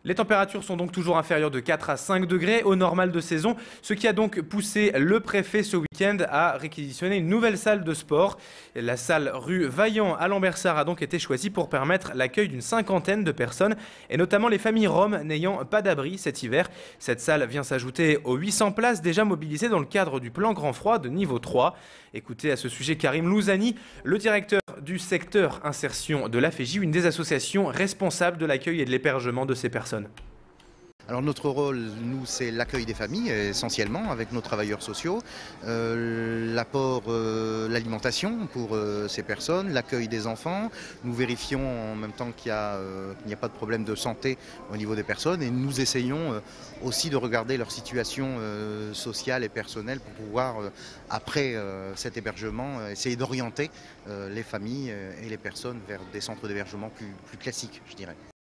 Les températures sont donc toujours inférieures de 4 à 5 degrés au normal de saison, ce qui a donc poussé le préfet ce week-end à réquisitionner une nouvelle salle de sport. La salle rue Vaillant à Lambersart a donc été choisie pour permettre l'accueil d'une cinquantaine de personnes, et notamment les familles roms n'ayant pas d'abri cet hiver. Cette salle vient s'ajouter aux 800 places déjà mobilisées dans le cadre du plan Grand Froid de niveau 3. Écoutez à ce sujet Karim Louzani, le directeur du secteur insertion de l'AFEJ, une des associations responsables de l'accueil et de l'hébergement de ces personnes. Alors notre rôle, nous, c'est l'accueil des familles essentiellement avec nos travailleurs sociaux, l'apport, l'alimentation pour ces personnes, l'accueil des enfants. Nous vérifions en même temps qu'il n'y a pas de problème de santé au niveau des personnes et nous essayons aussi de regarder leur situation sociale et personnelle pour pouvoir, après cet hébergement, essayer d'orienter les familles et les personnes vers des centres d'hébergement plus classiques, je dirais.